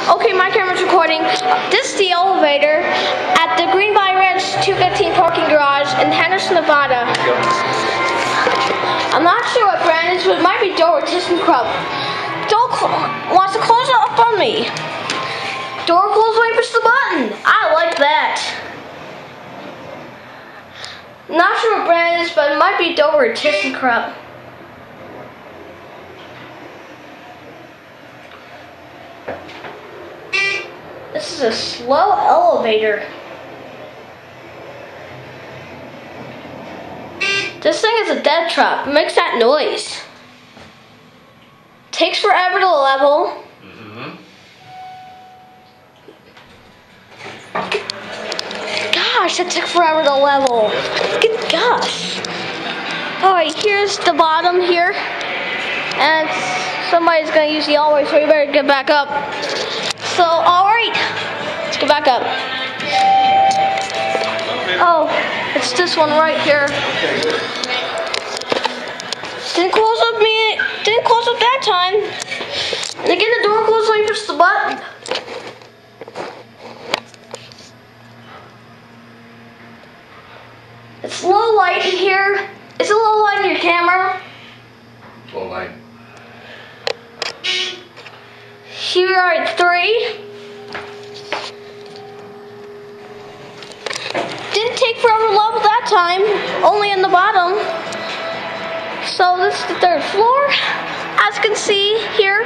Okay, my camera's recording. This is the elevator at the Green by Ranch 215 parking garage in Henderson, Nevada. I'm not sure what brand it is, but it might be Door or ThyssenKrupp. Wants to close it up on me. Door close when you push the button. I like that. Not sure what brand it is, but it might be Door or ThyssenKrupp. This is a slow elevator. This thing is a dead trap. It makes that noise. Takes forever to level. Gosh, that took forever to level. Good gosh. Alright, here's the bottom here. And somebody's gonna use the elevator, so we better get back up. So, alright, let's go back up. Oh, it's this one right here. Didn't close up that time. And again, the door closed when you push the button. It's low light in here. Is it low light in your camera? Low light. Here are at 3. Didn't take forever to level that time, only in the bottom. So this is the 3rd floor. As you can see here,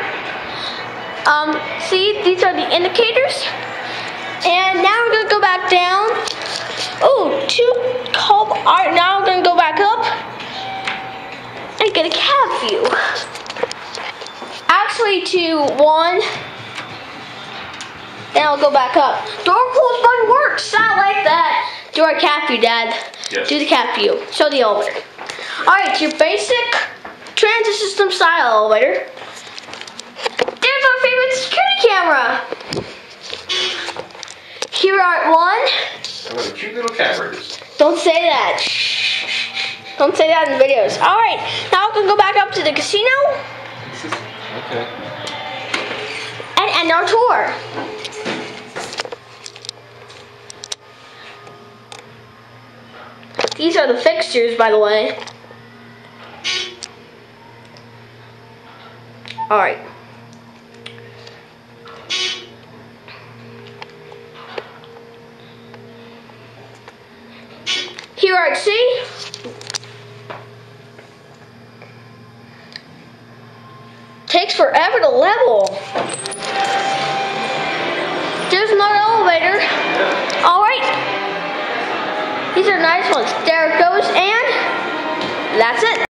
see, these are the indicators. And now we're gonna go back down. Oh, 2 cub. Alright, now we're gonna go back up and get a cab view. Actually, to 1. Then I'll go back up. Door close button works. I like that. Do our cat view, Dad. Yes. Do the cat view. Show the elevator. Alright, your basic transit system style elevator. There's our favorite security camera. Here are at 1. What a cute little camera it is. Don't say that. Shh. Don't say that in the videos. Alright, now we're going to go back up to the casino. Okay. And end our tour. These are the fixtures, by the way. Alright. Here are C. Takes forever to level. There's another elevator. Alright. These are nice ones. There it goes, and that's it.